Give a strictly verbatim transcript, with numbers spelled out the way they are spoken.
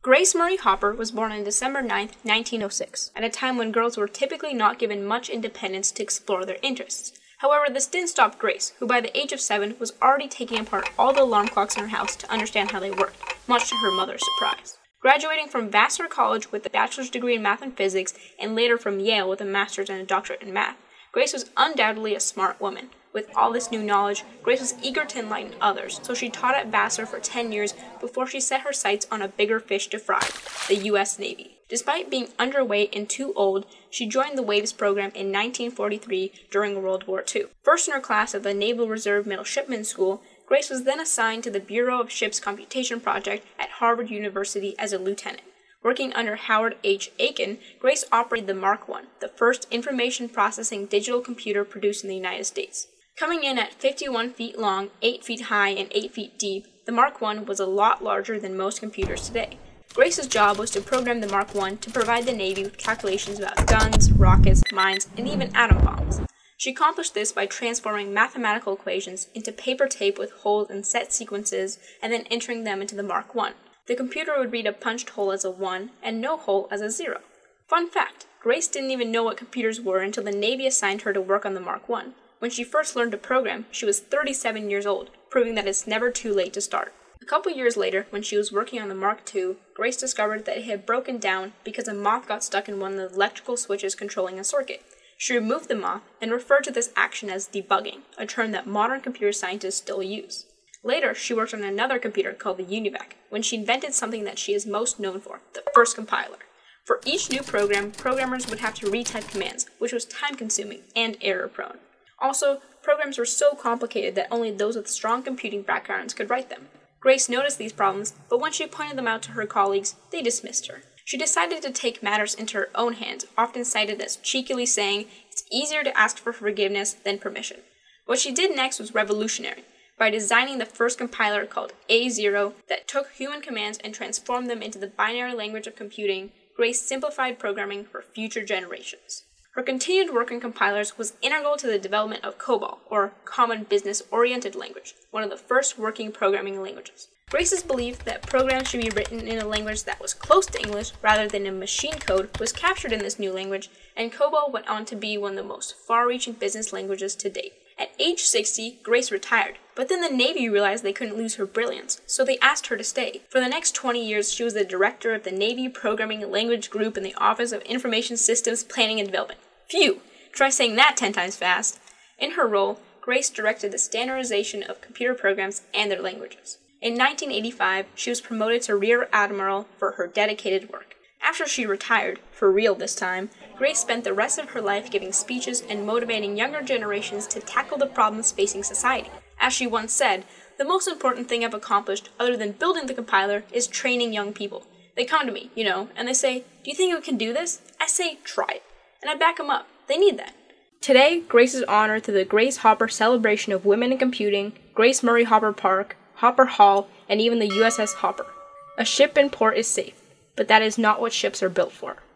Grace Murray Hopper was born on December ninth, nineteen oh six, at a time when girls were typically not given much independence to explore their interests. However, this didn't stop Grace, who by the age of seven was already taking apart all the alarm clocks in her house to understand how they worked, much to her mother's surprise. Graduating from Vassar College with a bachelor's degree in math and physics, and later from Yale with a master's and a doctorate in math, Grace was undoubtedly a smart woman. With all this new knowledge, Grace was eager to enlighten others, so she taught at Vassar for ten years before she set her sights on a bigger fish to fry, the U S Navy. Despite being underweight and too old, she joined the Waves program in nineteen forty-three during World War Two. First in her class at the Naval Reserve Midshipman School, Grace was then assigned to the Bureau of Ships Computation Project at Harvard University as a lieutenant. Working under Howard H. Aiken, Grace operated the Mark one, the first information processing digital computer produced in the United States. Coming in at fifty-one feet long, eight feet high, and eight feet deep, the Mark one was a lot larger than most computers today. Grace's job was to program the Mark one to provide the Navy with calculations about guns, rockets, mines, and even atom bombs. She accomplished this by transforming mathematical equations into paper tape with holes and set sequences, and then entering them into the Mark one. The computer would read a punched hole as a one and no hole as a zero. Fun fact, Grace didn't even know what computers were until the Navy assigned her to work on the Mark one. When she first learned to program, she was thirty-seven years old, proving that it's never too late to start. A couple years later, when she was working on the Mark two, Grace discovered that it had broken down because a moth got stuck in one of the electrical switches controlling a circuit. She removed the moth and referred to this action as debugging, a term that modern computer scientists still use. Later, she worked on another computer called the UNIVAC, when she invented something that she is most known for, the first compiler. For each new program, programmers would have to retype commands, which was time-consuming and error-prone. Also, programs were so complicated that only those with strong computing backgrounds could write them. Grace noticed these problems, but when she pointed them out to her colleagues, they dismissed her. She decided to take matters into her own hands, often cited as cheekily saying, "It's easier to ask for forgiveness than permission." What she did next was revolutionary, by designing the first compiler called A zero that took human commands and transformed them into the binary language of computing. Grace simplified programming for future generations. Her continued work in compilers was integral to the development of COBOL, or Common Business Oriented Language, one of the first working programming languages. Grace's belief that programs should be written in a language that was close to English rather than in machine code was captured in this new language, and COBOL went on to be one of the most far-reaching business languages to date. At age sixty, Grace retired, but then the Navy realized they couldn't lose her brilliance, so they asked her to stay. For the next twenty years, she was the director of the Navy Programming Language Group in the Office of Information Systems Planning and Development. Phew! Try saying that ten times fast. In her role, Grace directed the standardization of computer programs and their languages. In nineteen eighty-five, she was promoted to Rear Admiral for her dedicated work. After she retired, for real this time, Grace spent the rest of her life giving speeches and motivating younger generations to tackle the problems facing society. As she once said, "The most important thing I've accomplished, other than building the compiler, is training young people. They come to me, you know, and they say, 'Do you think we can do this?' I say, 'Try it.' And I back them up. They need that." Today, Grace is honored through the Grace Hopper Celebration of Women in Computing, Grace Murray Hopper Park, Hopper Hall, and even the U S S Hopper. A ship in port is safe, but that is not what ships are built for.